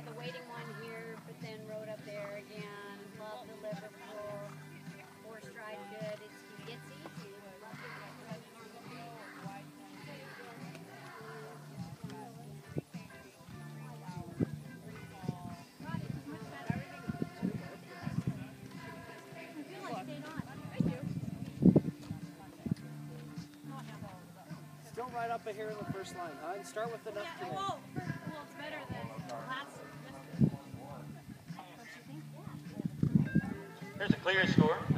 had the waiting one here, but then rode up there again. Love the Liverpool. Horse ride good. It's easy. Still right up here in the first line, huh? And start with enough to Well, it's better than last. Here's a clear score.